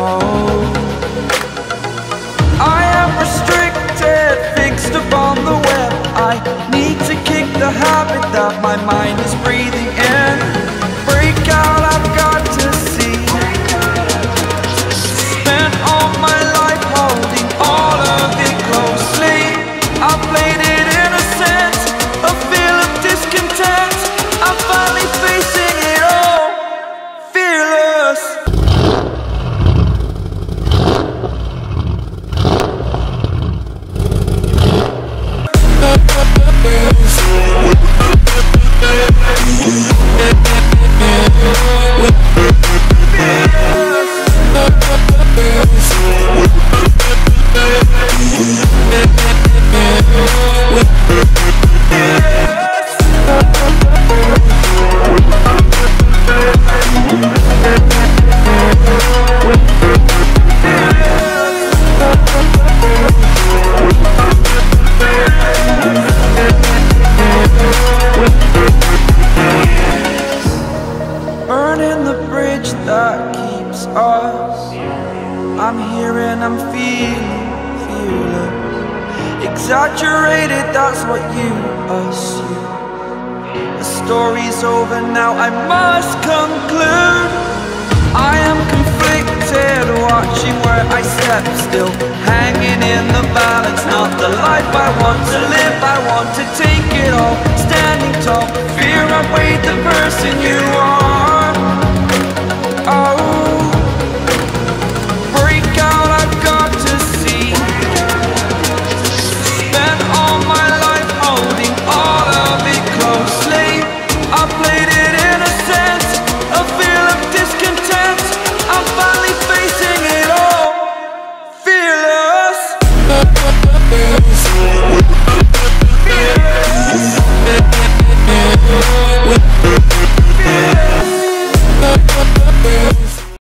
Oh, I am restricted, fixed upon the web. I need to kick the habit that my mind is breathing in. Break out, I've got to see. Spent all my life holding all of it closely. I played it innocent, a feel of discontent. I'm finally facing it all, fearless. Burning the bridge that keeps us. I'm here and I'm feeling fearless. Exaggerated, that's what you assume. The story's over now, I must conclude. I am